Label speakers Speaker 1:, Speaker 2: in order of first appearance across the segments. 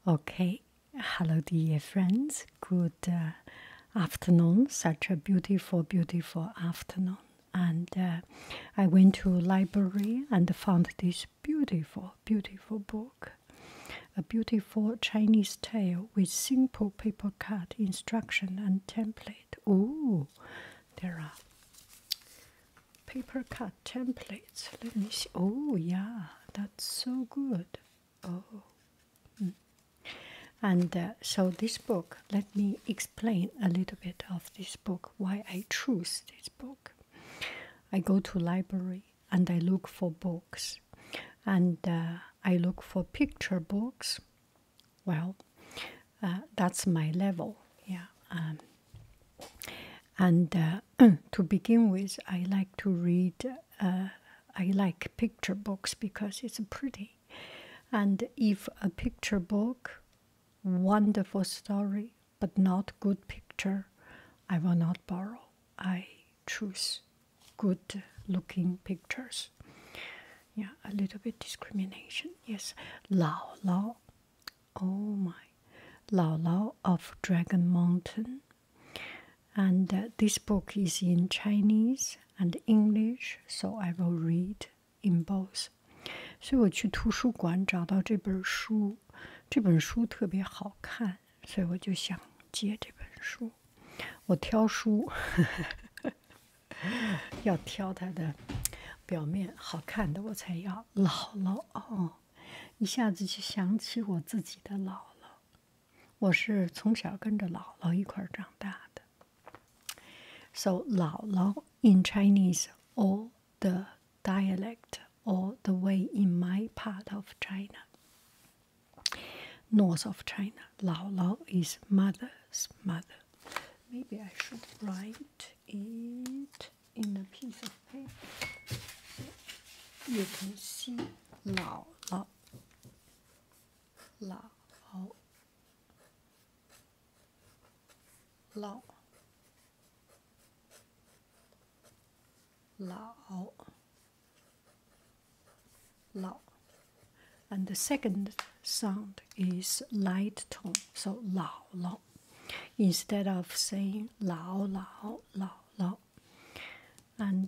Speaker 1: Okay, hello, dear friends. Good afternoon. Such a beautiful, beautiful afternoon. And I went to library and found this beautiful, beautiful book. A beautiful Chinese tale with simple paper cut instruction and template. Oh, there are paper cut templates. Let me see. Oh, yeah, that's so good. Oh. And so this book, let me explain a little bit of this book, why I choose this book. I go to library and I look for books. And I look for picture books. Well, that's my level, yeah. And to begin with, I like to read, I like picture books because it's pretty. And if a picture book, wonderful story, but not good picture, I will not borrow. I choose good looking pictures. Yeah, a little bit discrimination. Yes, Lao Lao. Oh my. Lao Lao of Dragon Mountain. And this book is in Chinese and English, so I will read in both. 所以我去图书馆找到这本书，这本书特别好看，所以我就想借这本书。我挑书要挑它的表面好看的我才要。姥姥哦，一下子就想起我自己的姥姥。我是从小跟着姥姥一块长大的。So 姥姥 in Chinese or the dialect or the way in my part of China, north of China, 姥姥 is mother's mother. Maybe I should write it in a piece of paper. You can see 姥姥，姥姥，姥。And the second sound is light tone, so 姥姥 instead of saying 姥姥。And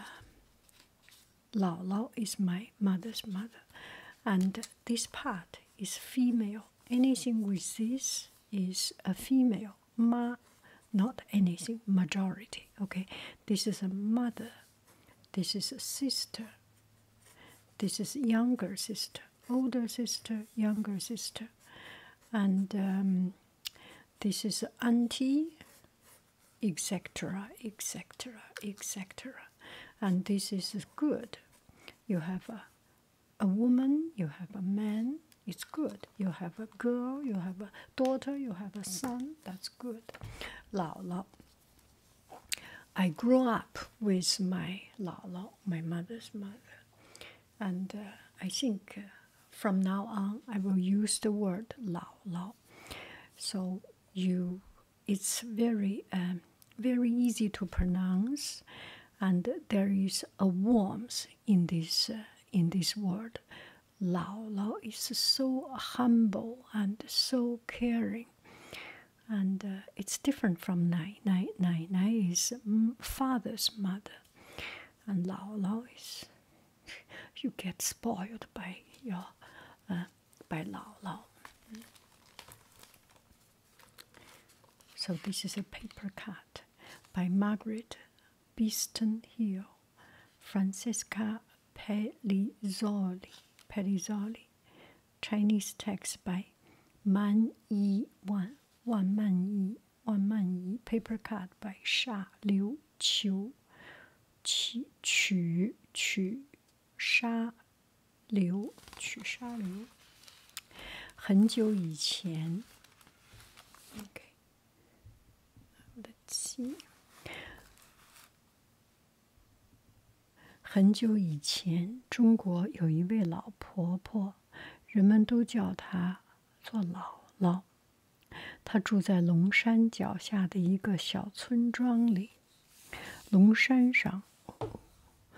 Speaker 1: 姥姥 is my mother's mother, and this part is female. Anything with this is a female. Ma, not anything, majority. Okay, this is a mother. This is a sister. This is younger sister, older sister, younger sister. And this is auntie, etc., etc., etc. And this is good. You have a woman, you have a man, it's good. You have a girl, you have a daughter, you have a son, that's good. 姥姥. I grew up with my 姥姥, my mother's mother. And I think from now on I will use the word 姥姥. So it's very, very easy to pronounce, and there is a warmth in this word. 姥姥 is so humble and so caring. And it's different from 奶奶. 奶奶 is father's mother. And 姥姥 is, you get spoiled by your by 姥姥. So this is a paper cut by Margaret Beeston Hill, Francesca Pellizzoli. Chinese text by Man Yi Wan Man Yi. Paper cut by Sha Liu Qiu. Qu Sha Liu. 很久以前 ，OK， Let's see。很久以前，中国有一位老婆婆，人们都叫她做姥姥。她住在龙山脚下的一个小村庄里。龙山上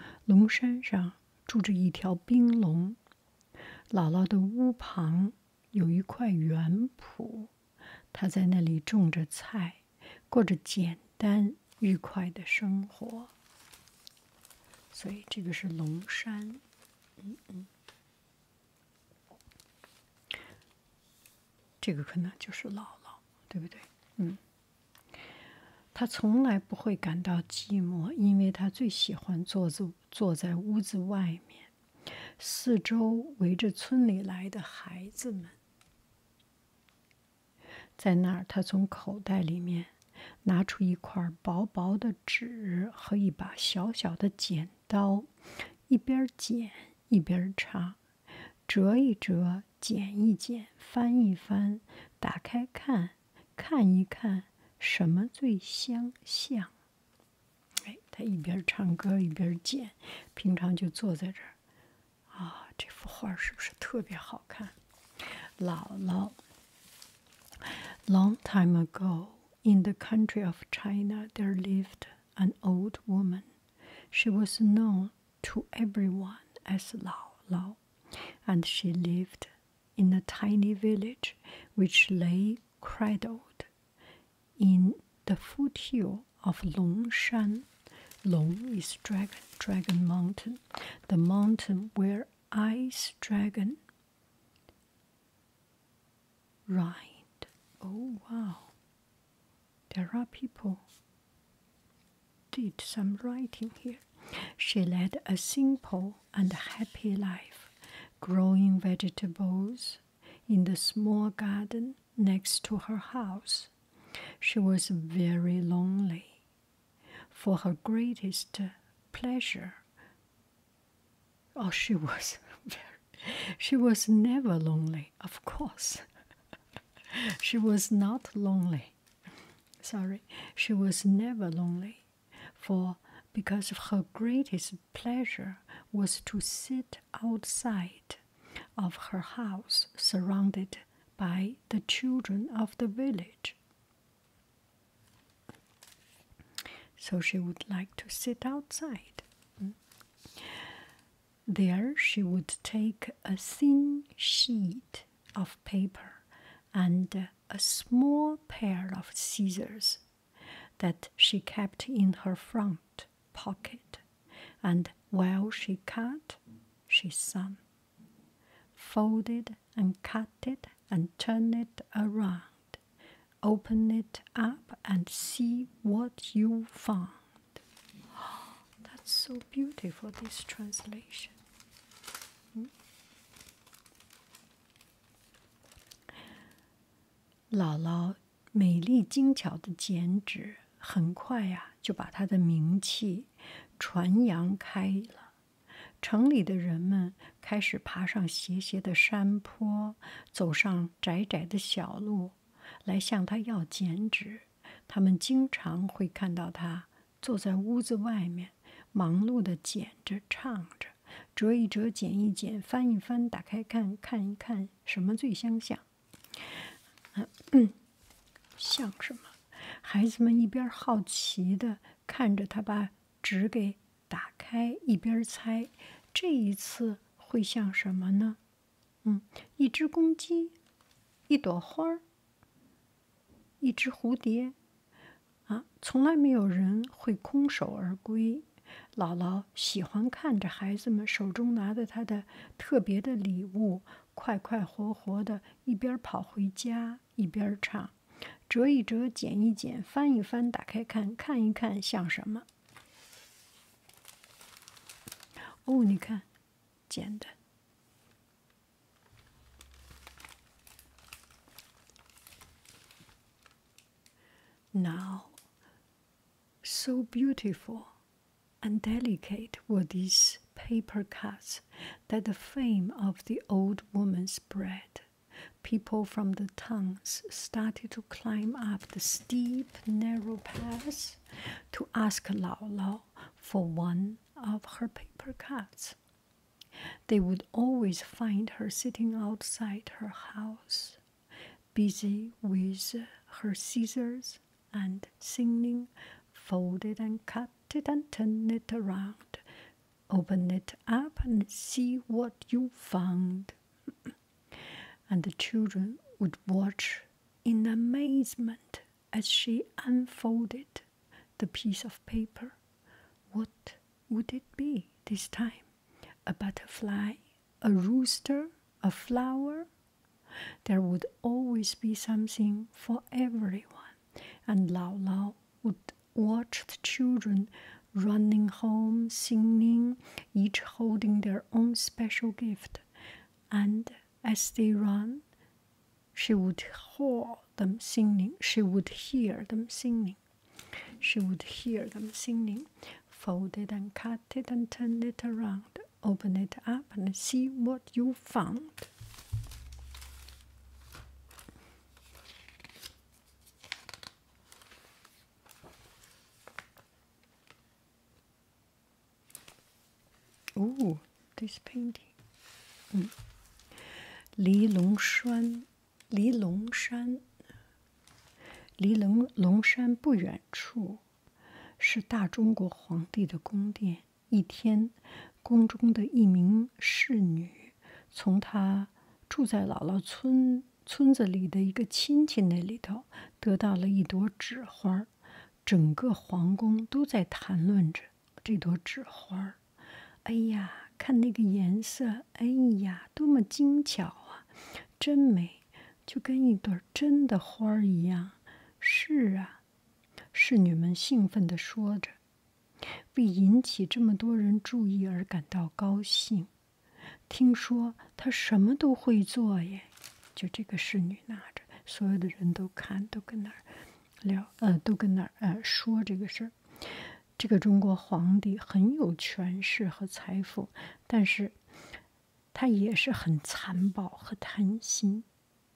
Speaker 1: 住着一条冰龙。姥姥的屋旁有一块园圃，他在那里种着菜，过着简单愉快的生活。所以这个是龙山。这个可能就是姥姥，对不对？他从来不会感到寂寞，因为他最喜欢坐在屋子外面，四周围着村里来的孩子们。在那儿，他从口袋里面拿出一块薄薄的纸和一把小小的剪刀，一边剪一边唱，折一折，剪一剪，翻一翻，打开看，看一看，什么最相像？哎，他一边唱歌一边剪，平常就坐在这儿。啊，这幅画是不是特别好看？姥姥。Long time ago, in the country of China, there lived an old woman. She was known to everyone as Lao Lao, and she lived in a tiny village which lay cradled in the foothill of Longshan. Long is dragon, dragon mountain, the mountain where ice dragon ride. Oh, wow. There are people did some writing here. She led a simple and happy life, growing vegetables in the small garden next to her house. She was very lonely. For her greatest pleasure, she was never lonely, of course. She was not lonely. Sorry, she was never lonely, because her greatest pleasure was to sit outside of her house, surrounded by the children of the village. So she would like to sit outside. There she would take a thin sheet of paper and a small pair of scissors that she kept in her front pocket, and while she cut, she sung, folded and cut it and turn it around, open it up and see what you found. That's so beautiful, this translation. 姥姥美丽精巧的剪纸，很快呀，就把她的名气传扬开了。城里的人们开始爬上斜斜的山坡，走上窄窄的小路，来向她要剪纸。他们经常会看到她坐在屋子外面，忙碌地剪着、唱着，折一折、剪一剪，翻一翻，打开看，看一看，什么最相像？像什么？孩子们一边好奇地看着他把纸给打开，一边猜，这一次会像什么呢？一只公鸡，一朵花儿，一只蝴蝶。从来没有人会空手而归。姥姥喜欢看着孩子们手中拿的她的特别的礼物，快快活活的，一边跑回家，一边唱，折一折，剪一剪，翻一翻，打开看，看一看，像什么？哦，你看，剪的。Now, so beautiful and delicate were these paper cuts that the fame of the old woman spread. People from the towns started to climb up the steep, narrow paths to ask Lao Lao for one of her paper cuts. They would always find her sitting outside her house, busy with her scissors and singing, fold it and cut it and turn it around, open it up and see what you found. and the children would watch in amazement as she unfolded the piece of paper. What would it be this time? A butterfly, a rooster, a flower? There would always be something for everyone, and Lao Lao would watch the children running home, singing, each holding their own special gift. And as they run, she would hear them singing. She would hear them singing. She would hear them singing. Fold it and cut it and turn it around. Open it up and see what you found. Oh, this painting. 离龙山不远处是大中国皇帝的宫殿。一天，宫中的一名侍女从她住在姥姥村子里的一个亲戚那里头得到了一朵纸花，整个皇宫都在谈论着这朵纸花。哎呀，看那个颜色，哎呀，多么精巧啊，真美，就跟一朵真的花一样。是啊，侍女们兴奋地说着，为引起这么多人注意而感到高兴。听说她什么都会做耶，就这个侍女拿着，所有的人都看，都跟那儿聊，都跟那儿说这个事儿。这个中国皇帝很有权势和财富，但是他也是很残暴和贪心。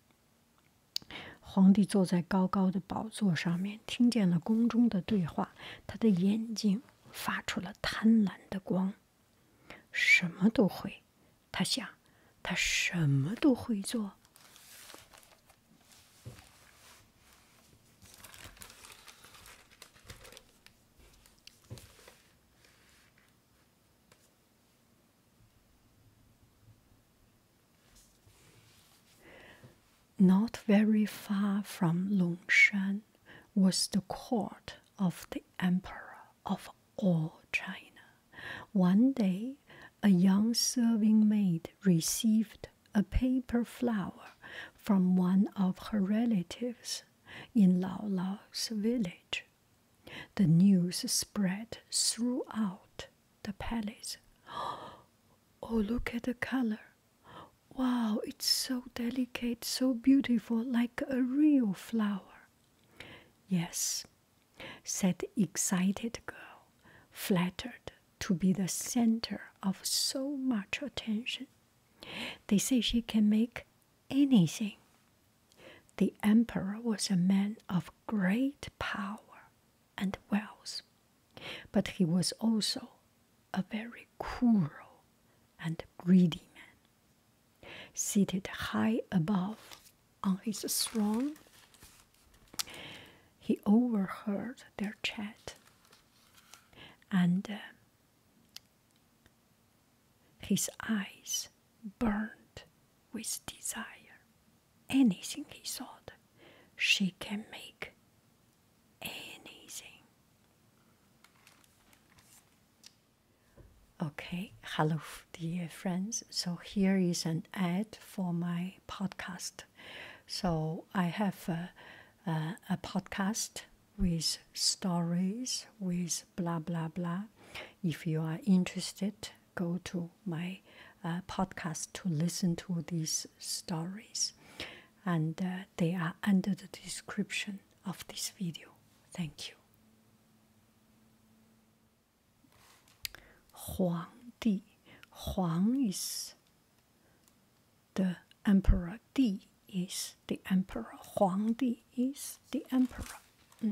Speaker 1: 皇帝坐在高高的宝座上面，听见了宫中的对话，他的眼睛发出了贪婪的光。什么都会，他想，他什么都会做。Not very far from Longshan was the court of the emperor of all China. One day, a young serving maid received a paper flower from one of her relatives in Lao Lao's village. The news spread throughout the palace. Oh, look at the color. Wow, it's so delicate, so beautiful, like a real flower. Yes, said the excited girl, flattered to be the center of so much attention. They say she can make anything. The emperor was a man of great power and wealth, but he was also a very cruel and greedy man. Seated high above on his throne, he overheard their chat, and his eyes burned with desire. Anything, he thought, she can make anything. Okay, hello, dear friends. So here is an ad for my podcast. So I have a podcast with stories, with blah, blah, blah. If you are interested, go to my podcast to listen to these stories. And they are under the description of this video. Thank you. 皇帝 Huang is the emperor. Di is the emperor. 皇帝 is the emperor.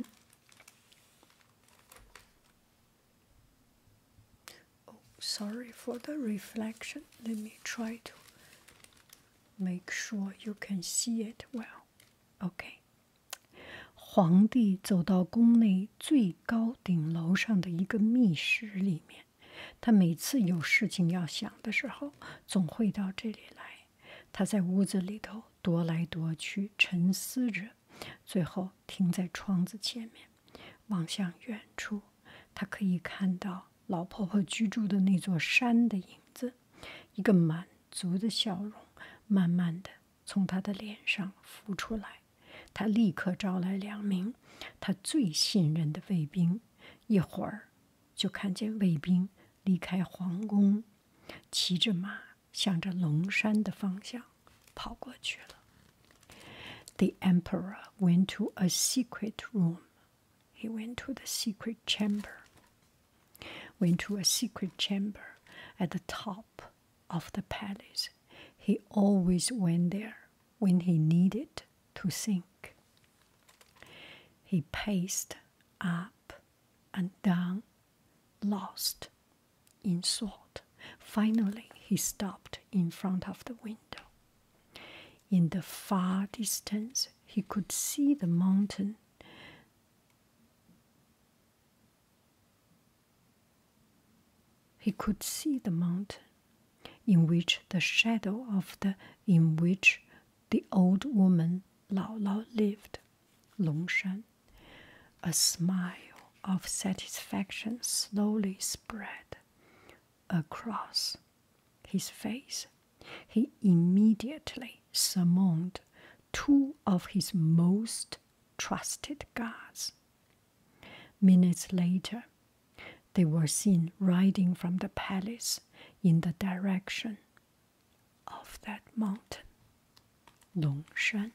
Speaker 1: Oh, sorry for the reflection. Let me try to make sure you can see it well. Okay. 皇帝走到宫内最高顶楼上的一个密室里面。他每次有事情要想的时候，总会到这里来。 他在屋子里头踱来踱去，沉思着，最后停在窗子前面，望向远处。他可以看到老婆婆居住的那座山的影子，一个满足的笑容慢慢的从他的脸上浮出来。他立刻招来2名他最信任的卫兵，一会儿就看见卫兵离开皇宫，骑着马向着龙山的方向跑过去了。The emperor went to a secret room. He went to the secret chamber. Went to a secret chamber at the top of the palace. He always went there when he needed to think. He paced up and down, lost in thought. Finally, he stopped in front of the window. In the far distance, he could see the mountain. He could see the mountain in which the shadow of in which the old woman Lao Lao lived, Longshan. A smile of satisfaction slowly spread across his face. He immediately summoned 2 of his most trusted guards. Minutes later, they were seen riding from the palace in the direction of that mountain, Longshan.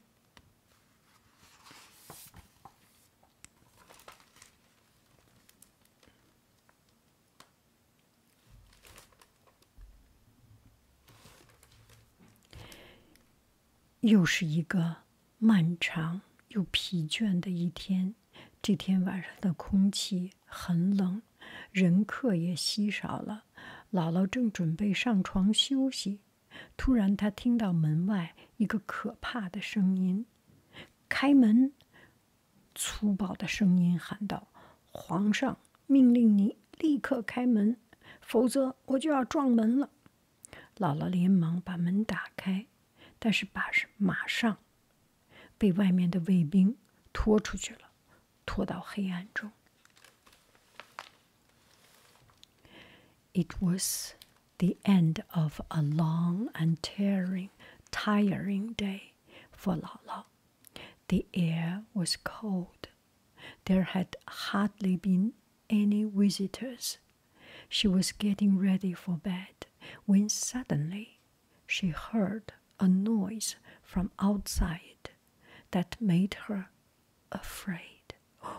Speaker 1: 又是一个漫长又疲倦的一天。这天晚上的空气很冷，人客也稀少了。姥姥正准备上床休息，突然她听到门外一个可怕的声音：“开门！”粗暴的声音喊道：“皇上命令你立刻开门，否则我就要撞门了。”姥姥连忙把门打开，但是马上被外面的卫兵拖出去了，拖到黑暗中。It was the end of a long and tiring day for Lao Lao. The air was cold. There had hardly been any visitors. She was getting ready for bed when suddenly she heard a noise from outside that made her afraid.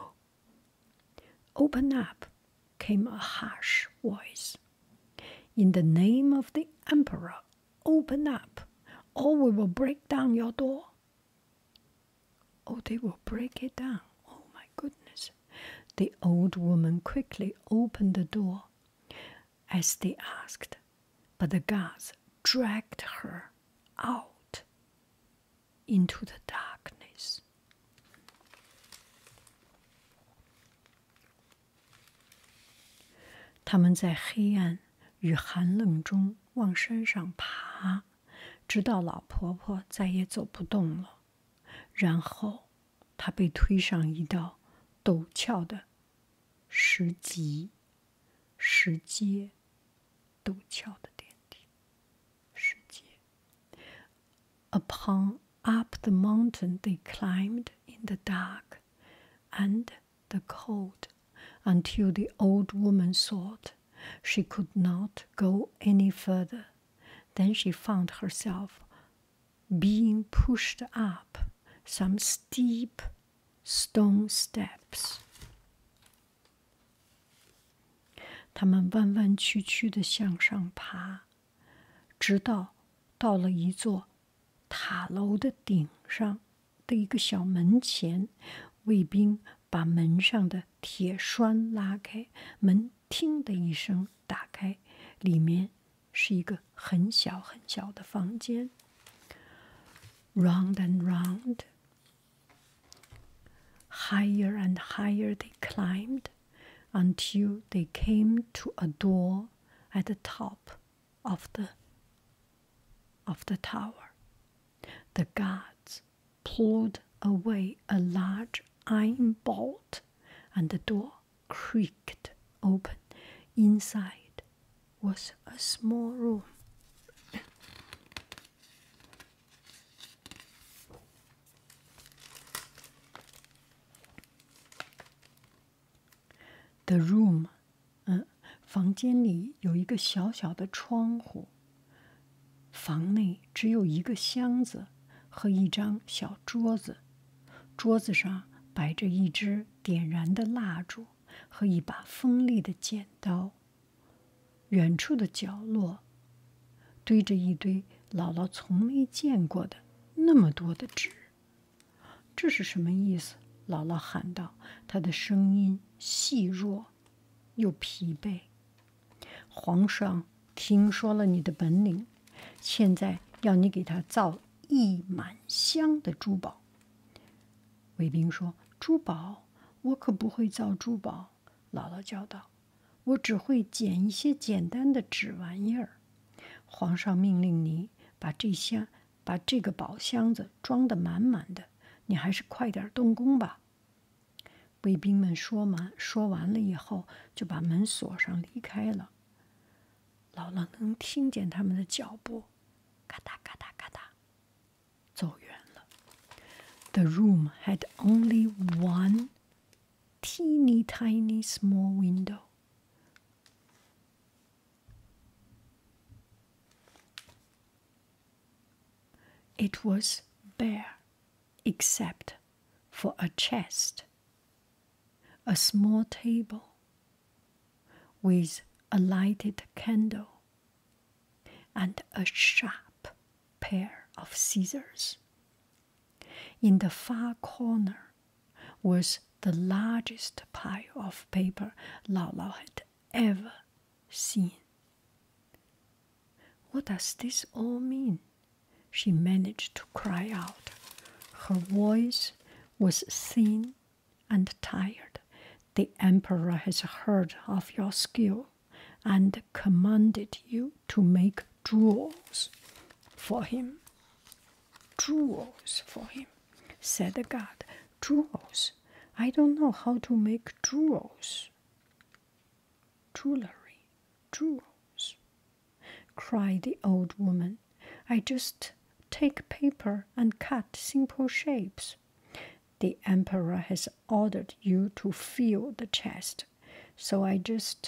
Speaker 1: "Open up," came a harsh voice. "In the name of the emperor, open up, or we will break down your door." Oh, they will break it down. Oh, my goodness. The old woman quickly opened the door as they asked, but the guards dragged her out into the darkness. 他们在黑暗与寒冷中往山上爬，直到老婆婆再也走不动了。然后她被推上一道陡峭的石阶，陡峭的电梯，石阶。Up the mountain they climbed in the dark and the cold until the old woman thought she could not go any further. Then she found herself being pushed up some steep stone steps. 他们弯弯曲曲地向上爬，直到到了一座塔楼的顶上的一个小门前，卫兵把门上的铁栓拉开，门“听”的一声打开，里面是一个很小很小的房间。Round and round, higher and higher they climbed until they came to a door at the top of the tower. The guards pulled away a large iron bolt, and the door creaked open. Inside was a small room. The room, 房间里有一个小小的窗户。房内只有一个箱子和一张小桌子，桌子上摆着一支点燃的蜡烛和一把锋利的剪刀。远处的角落堆着一堆姥姥从没见过的那么多的纸。这是什么意思？姥姥喊道，她的声音细弱又疲惫。皇上听说了你的本领，现在要你给他造一满箱的珠宝。卫兵说：“珠宝？我可不会造珠宝。”姥姥叫道：“我只会剪一些简单的纸玩意儿。”皇上命令你把这个宝箱子装得满满的，你还是快点动工吧。卫兵们说完了以后，就把门锁上离开了。姥姥能听见他们的脚步，咔嗒咔嗒咔嗒，走远了。The room had only one teeny tiny small window. It was bare, except for a chest, a small table with a lighted candle, and a sharp pair of scissors. In the far corner was the largest pile of paper Lao had ever seen. What does this all mean? She managed to cry out. Her voice was thin and tired. The emperor has heard of your skill and commanded you to make jewels for him. Jewels for him, said the guard. Jewels? I don't know how to make jewels. Jewelry, jewels, cried the old woman. I just take paper and cut simple shapes. The emperor has ordered you to fill the chest, so I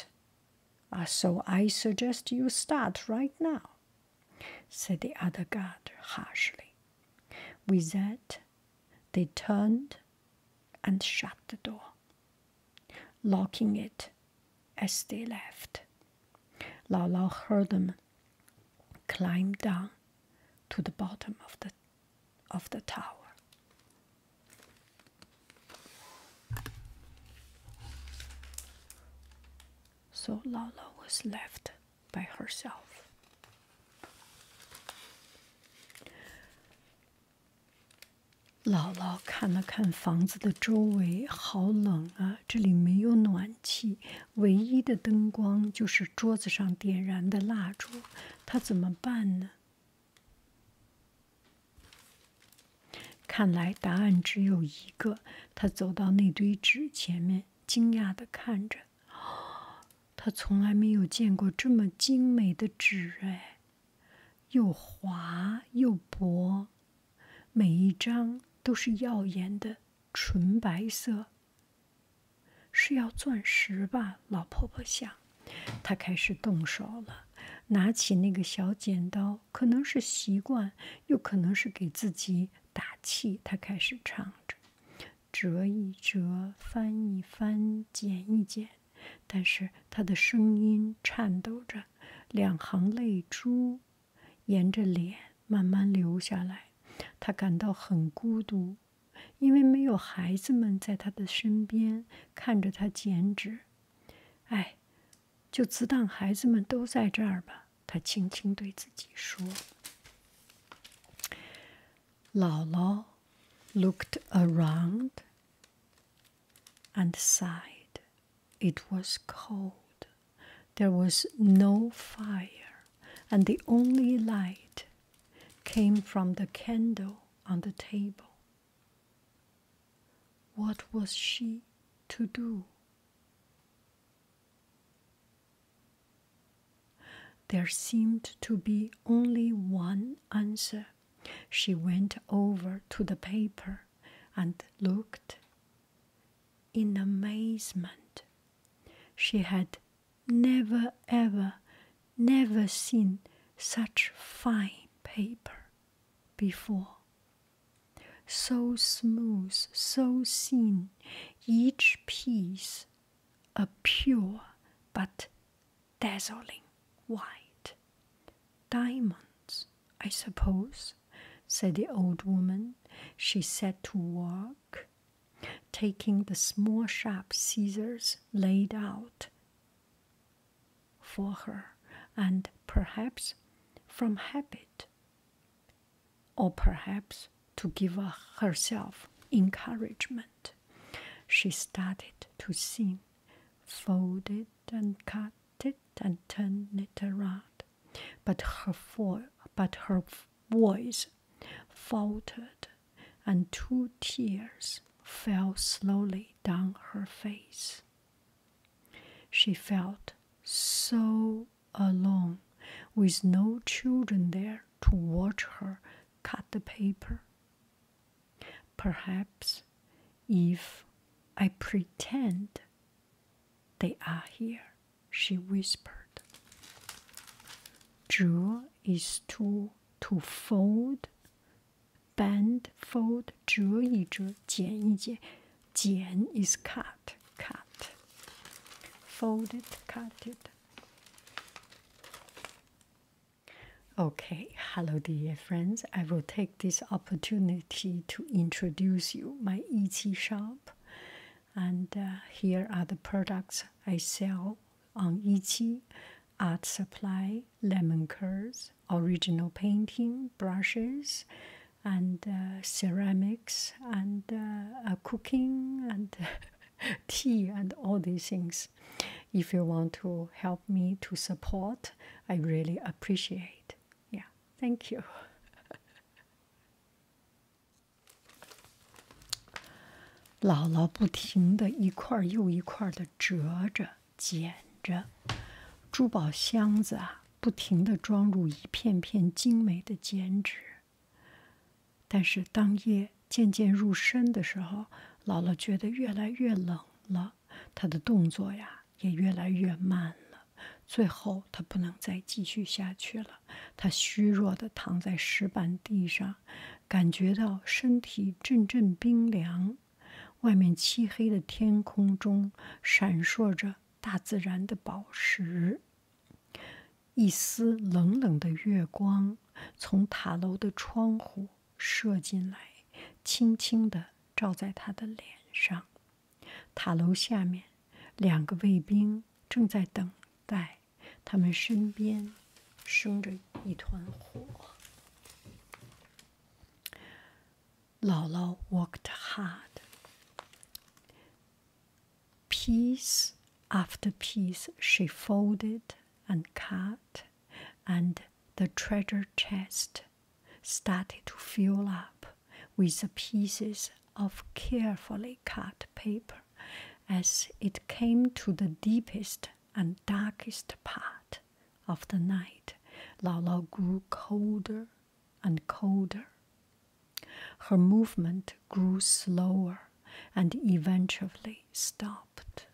Speaker 1: suggest you start right now, said the other guard harshly. With that, they turned and shut the door, locking it as they left. Lao heard them climb down to the bottom of the tower. So Lala was left by herself. 姥姥看了看房子的周围，好冷啊！这里没有暖气，唯一的灯光就是桌子上点燃的蜡烛。她怎么办呢？看来答案只有一个。她走到那堆纸前面，惊讶地看着。她从来没有见过这么精美的纸哎，又滑又薄，每一张都是耀眼的纯白色。是要钻石吧？老婆婆想。她开始动手了，拿起那个小剪刀，可能是习惯，又可能是给自己打气。她开始唱着，折一折，翻一翻，剪一剪。但是她的声音颤抖着，两行泪珠沿着脸慢慢流下来。她感到很孤独，因为没有孩子们在她的身边看着她剪纸。哎，就只当孩子们都在这儿吧，她轻轻对自己说。姥姥 looked around and sighed. It was cold. There was no fire, and the only light came from the candle on the table. What was she to do? There seemed to be only one answer. She went over to the paper and looked in amazement. She had never seen such fine paper before. So smooth, so thin, each piece a pure but dazzling white. Diamonds, I suppose, said the old woman. She set to work, taking the small sharp scissors laid out for her, and perhaps from habit, or perhaps to give herself encouragement, she started to sing, fold it and cut it and turn it around. But her voice faltered, and 2 tears fell slowly down her face. She felt so alone, with no children there to watch her cut the paper. Perhaps if I pretend they are here, she whispered. 折 is to fold, bend, fold, 折一折，剪一剪，剪 is cut, fold it, cut it. Okay, hello dear friends. I will take this opportunity to introduce you my Yiqi shop. And here are the products I sell on Yiqi: art supply, lemon curls, original painting, brushes, and ceramics, and cooking, and tea, and all these things. If you want to help me to support, I really appreciate. Yeah, thank you. 姥姥不停地一块又一块地折着、剪着，珠宝箱子啊，不停地装入一片片精美的剪纸。但是当夜渐渐入深的时候，姥姥觉得越来越冷了，她的动作呀也越来越慢了。最后，她不能再继续下去了，她虚弱地躺在石板地上，感觉到身体阵阵冰凉。外面漆黑的天空中闪烁着大自然的宝石，一丝冷冷的月光从塔楼的窗户射进来，轻轻地照在他的脸上。塔楼下面2个卫兵正在等待，他们身边生着一团火。姥姥 worked hard.Piece after piece she folded and cut, and the treasure chest started to fill up with the pieces of carefully cut paper. As it came to the deepest and darkest part of the night, Lao grew colder and colder. Her movement grew slower.And eventually stopped.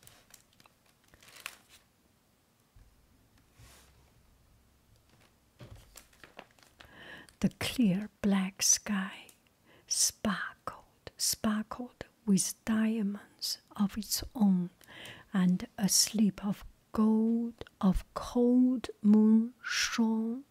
Speaker 1: The clear black sky sparkled with diamonds of its own, and a slip of gold of cold moon shone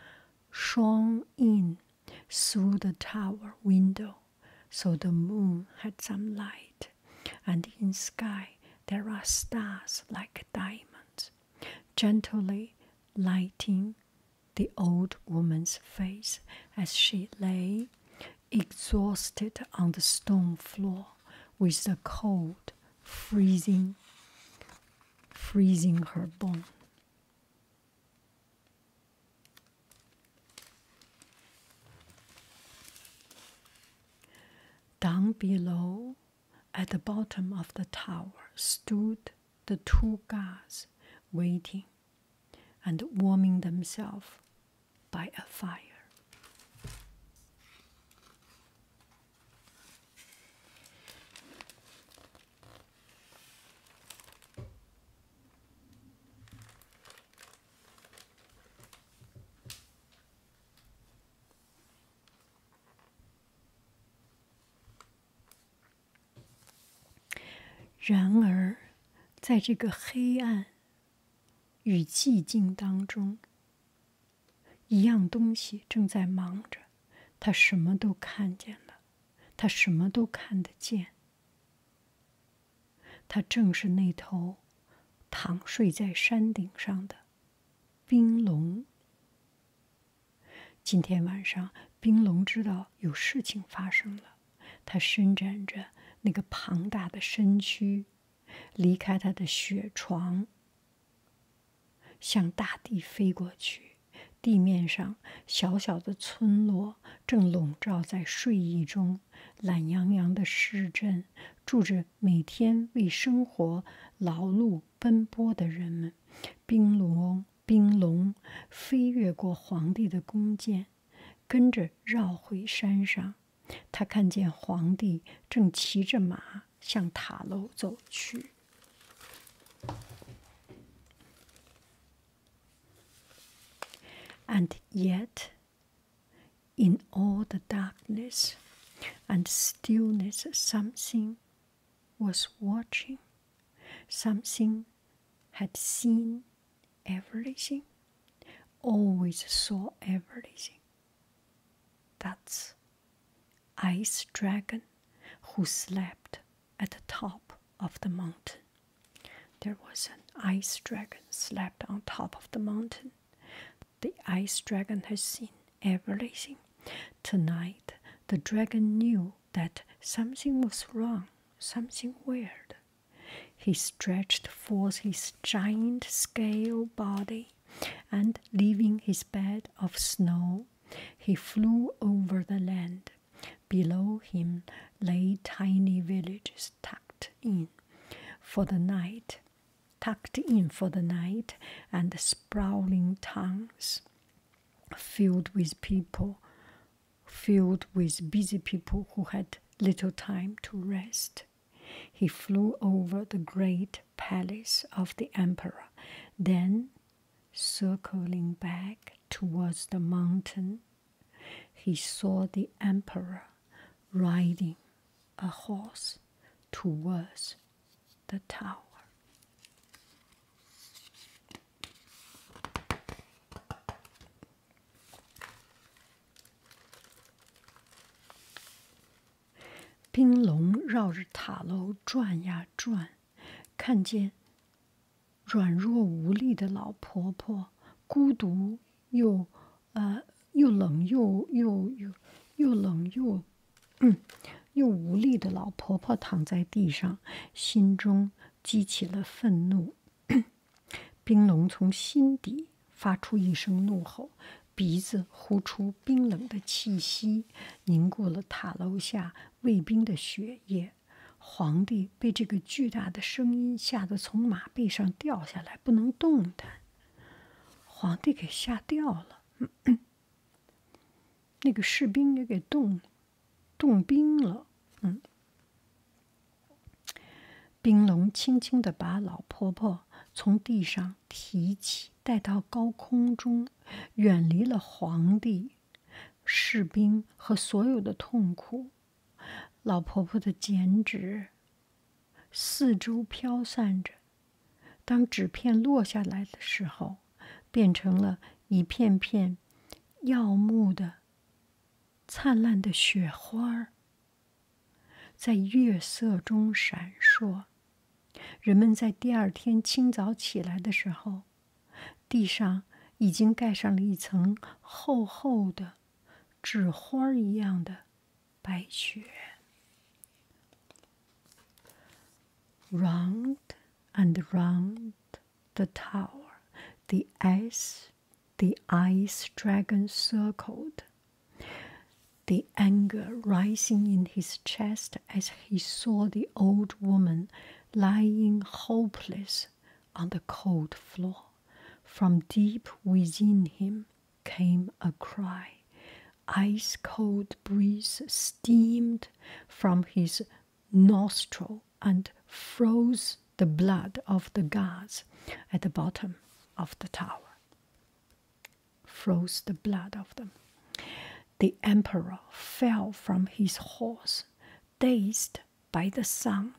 Speaker 1: in through the tower window.So the moon had some light, and in sky there are stars like diamonds, gently lighting the old woman's face as she lay, exhausted on the stone floor, with the cold freezing her bone. Down below, at the bottom of the tower, stood the 2 gods, waiting and warming themselves by a fire. 然而，在这个黑暗与寂静当中，一样东西正在忙着，他什么都看见了，他什么都看得见。他正是那头躺睡在山顶上的冰龙。今天晚上，冰龙知道有事情发生了，他伸展着那个庞大的身躯，离开他的雪床，向大地飞过去。地面上小小的村落正笼罩在睡意中，懒洋洋的市镇住着每天为生活劳碌奔波的人们。冰龙飞越过皇帝的宫殿，跟着绕回山上。他看见皇帝正骑着马向塔楼走去。And yet, in all the darkness and stillness, something was watching. Something had seen everything, always saw everything. That's Ice Dragon who slept at the top of the mountain. There was an ice dragon slept on top of the mountain. The ice dragon has seen everything. Tonight, the dragon knew that something was wrong, something weird. He stretched forth his giant scale body, and leaving his bed of snow, he flew over the land. Below him lay tiny villages tucked in for the night, and sprawling towns filled with busy people who had little time to rest. He flew over the great palace of the emperor, then, circling back towards the mountain, he saw the emperor riding a horse towards the tower. 冰龙绕着塔楼转呀转，看见软弱无力的老婆婆，孤独又冷又无力的老婆婆躺在地上，心中激起了愤怒。冰龙从心底发出一声怒吼，鼻子呼出冰冷的气息，凝固了塔楼下卫兵的血液。皇帝被这个巨大的声音吓得从马背上掉下来，不能动弹。皇帝给吓掉了，那个士兵也给冻冰了。冰龙轻轻地把老婆婆从地上提起，带到高空中，远离了皇帝、士兵和所有的痛苦。老婆婆的剪纸四周飘散着，当纸片落下来的时候，变成了一片片耀目的、灿烂的雪花，在月色中闪烁。人们在第二天清早起来的时候，地上已经盖上了一层厚厚的纸花一样的白雪。Round and round the tower, the ice dragon circled. the anger rising in his chest as he saw the old woman lying hopeless on the cold floor. From deep within him came a cry. Ice-cold breeze steamed from his nostril and froze the blood of the guards at the bottom of the tower. Froze the blood of them. The emperor fell from his horse, dazed by the sound,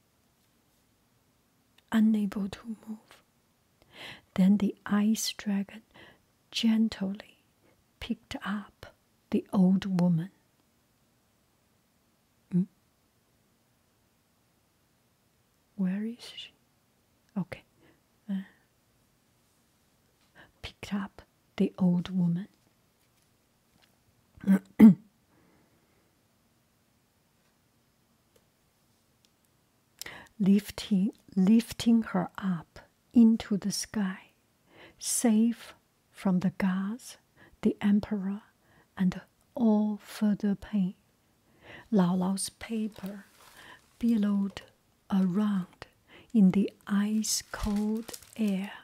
Speaker 1: unable to move. Then the ice dragon gently picked up the old woman. Where is she? Okay. Picked up the old woman. Lifting her up into the sky, safe from the guards, the emperor, and all further pain. Lao's paper billowed around in the ice-cold air.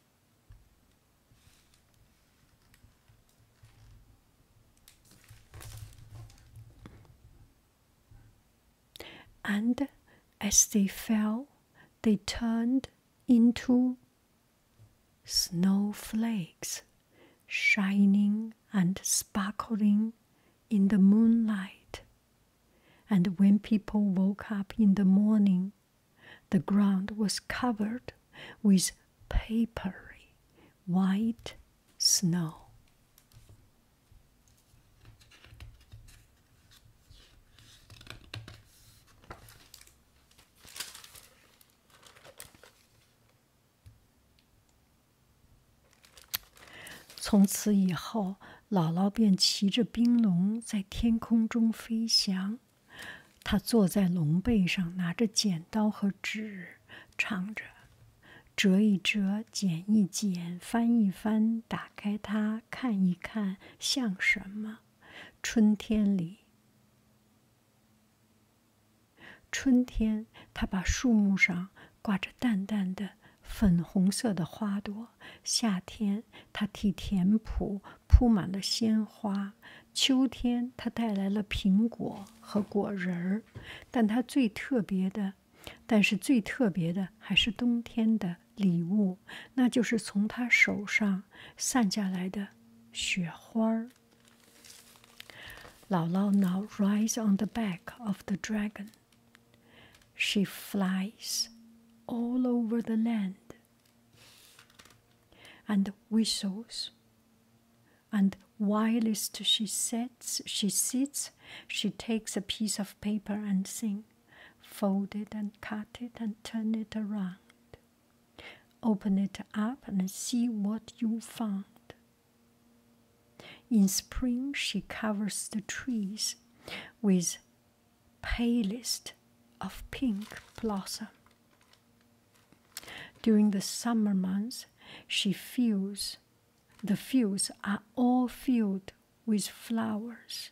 Speaker 1: And as they fell, they turned into snowflakes, shining and sparkling in the moonlight. And when people woke up in the morning, the ground was covered with papery white snow. 从此以后，姥姥便骑着冰龙在天空中飞翔。她坐在龙背上，拿着剪刀和纸，唱着：折一折，剪一剪，翻一翻，打开它，看一看，像什么？春天，它把树木上挂着淡淡的粉红色的花朵，夏天它替田圃铺满了鲜花，秋天它带来了苹果和果仁儿，但最特别的还是冬天的礼物，那就是从它手上散下来的雪花儿。姥姥 now rides on the back of the dragon. She flies all over the land and whistles, and whilst she sits, she takes a piece of paper and sings, fold it and cut it and turn it around. Open it up and see what you found. In spring, she covers the trees with palest of pink blossom. During the summer months, the fields are all filled with flowers.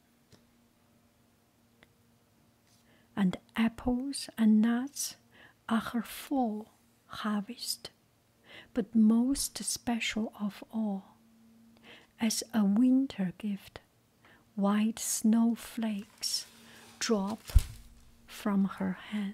Speaker 1: And apples and nuts are her fall harvest. But most special of all, as a winter gift, white snowflakes drop from her hand.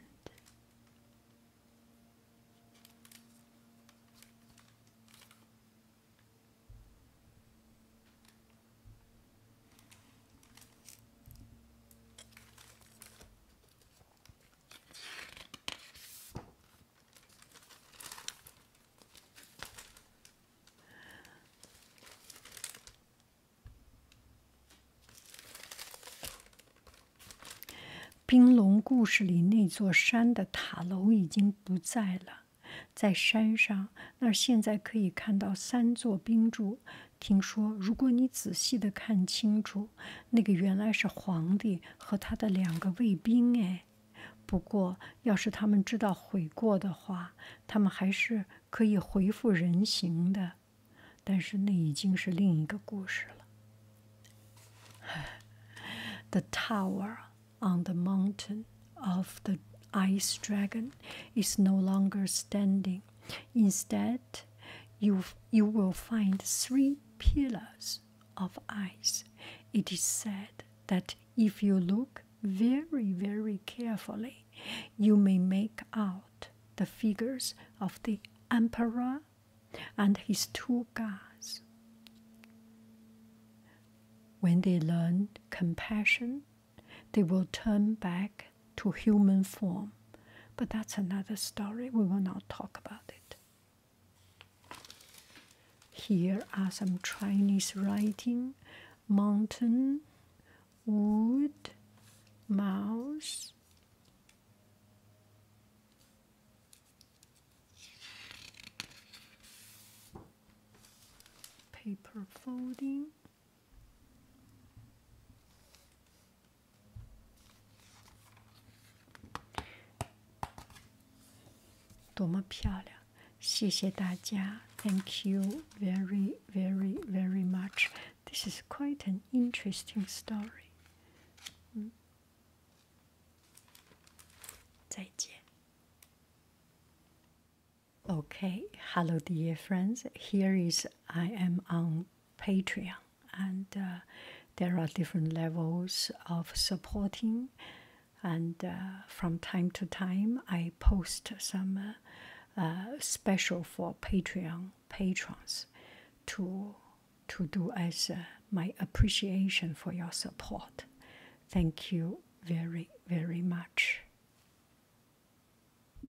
Speaker 1: 冰龙故事里那座山的塔楼已经不在了，在山上那儿现在可以看到3座冰柱。听说如果你仔细的看清楚，那个原来是皇帝和他的2个卫兵哎。不过要是他们知道悔过的话，他们还是可以恢复人形的。但是那已经是另一个故事了。 the tower on the mountain of the ice dragon is no longer standing. Instead, you will find 3 pillars of ice. It is said that if you look very, very carefully, you may make out the figures of the emperor and his 2 gods. When they learn compassion, they will turn back to human form. But that's another story. We will not talk about it. Here are some Chinese writing: mountain, wood, mouse, paper folding,多么漂亮！谢谢大家 ，Thank you very, very, very much. This is quite an interesting story. 再见。Okay, hello, dear friends. Here is I am on Patreon, and there are different levels of supporting. And from time to time, I post some special for Patreon patrons to do as my appreciation for your support. Thank you very, very much.